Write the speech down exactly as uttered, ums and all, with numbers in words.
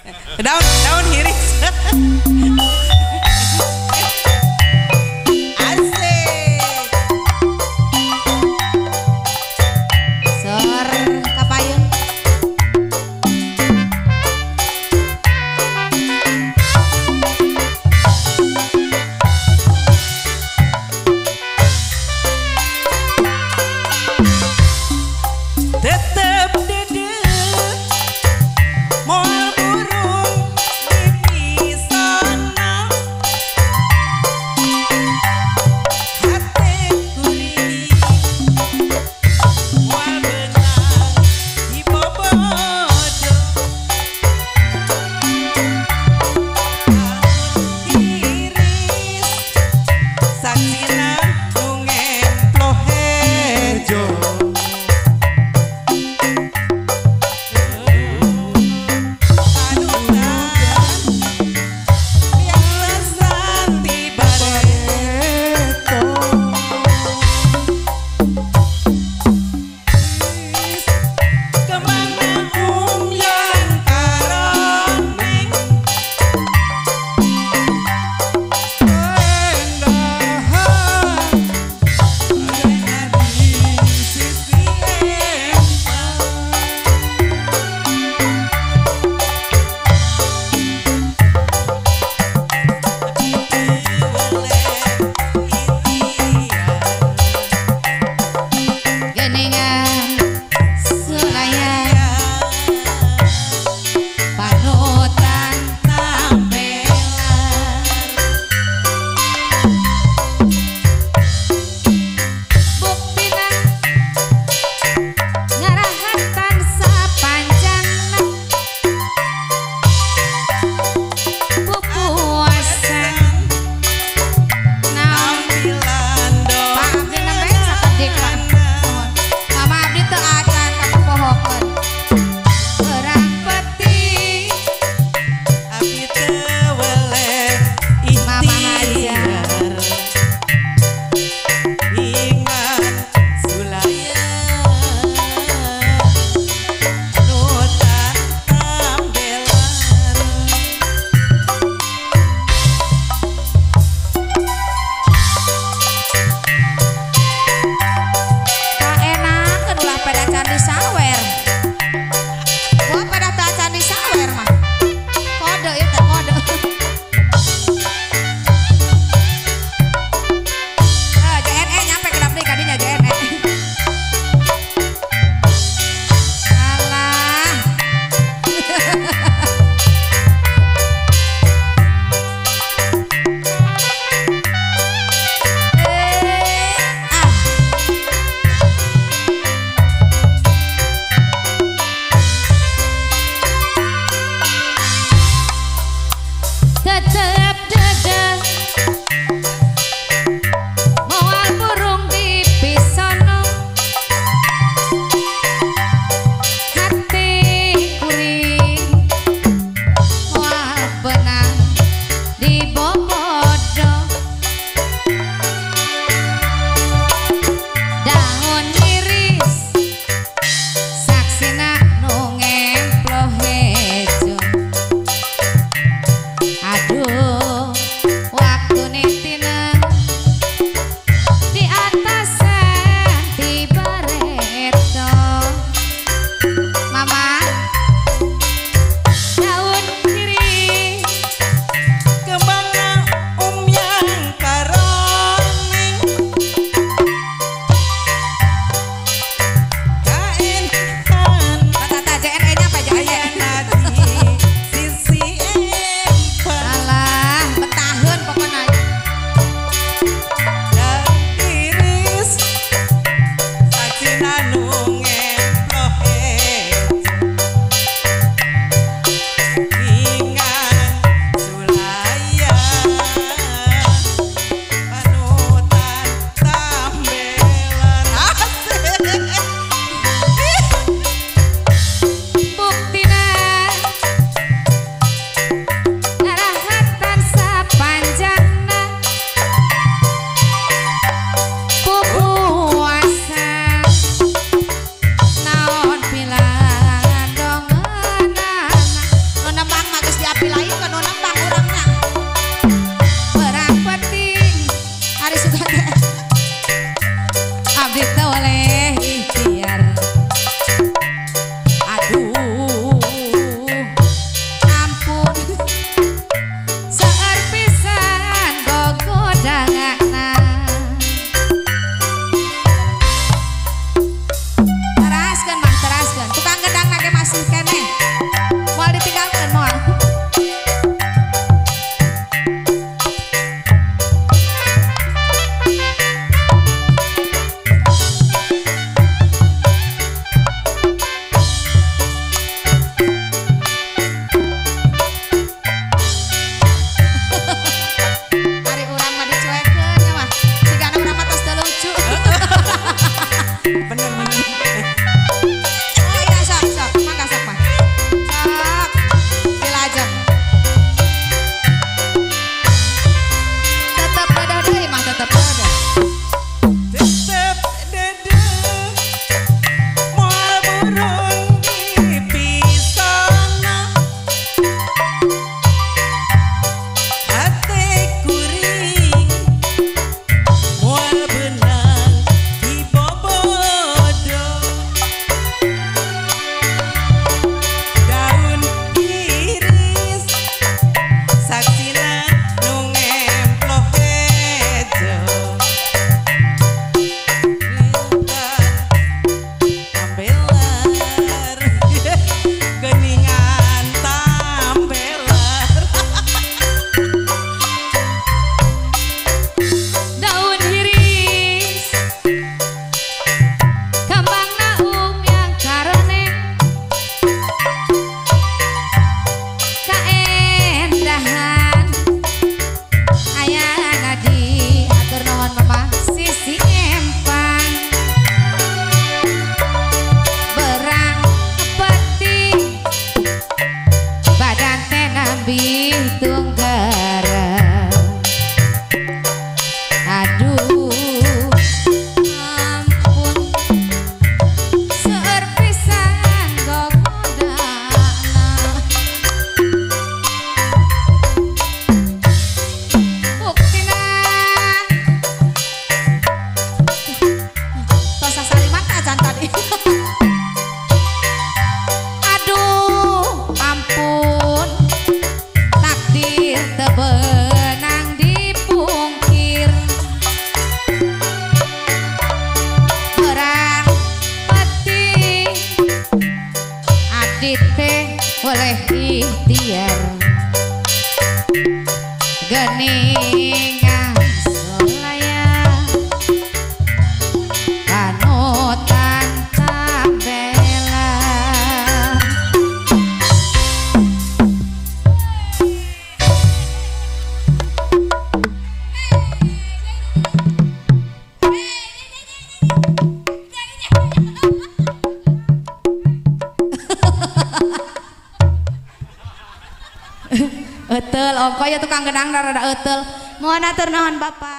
Daun daun hiris. Asik. Sor kapayun. Tetep dedek moal burung dipisan tapi lain kan nambang orangnya perang penting hari suka abdi teh oleh ikhtiar aduh ampun seueur pisan gogodangana teraskeun mah teraskeun tukang gedang nage masih keneh moal ditinggalkeun moal hari urang mah dicuekeun ya mah sigana urang mah tos teu lucu Bener bener. oh iya sok sok mangga sok mah sok dilajeng tetep dadah deui mah tetep dadah Tetep dede moal burung dipisana hate kuring moal benang dibobodo daun iris saksina nu ngemploh hejo tambelar geningan tambelar daun hiris kembang naung yang karone kaendahan ayana di atur nuhun mama sisi empang berang peti badan teh nambi tunggara aduh ampun seueur pisan gogodana buktina tos sasaliman acan tadi aduh ampun takdir teu beunang dipungkir orang mati adit teh oleh ikhtiar geningan solaya panutan tambela euteul ongko ya tukang gedang rada euteul mohon atur nuhun Bapak.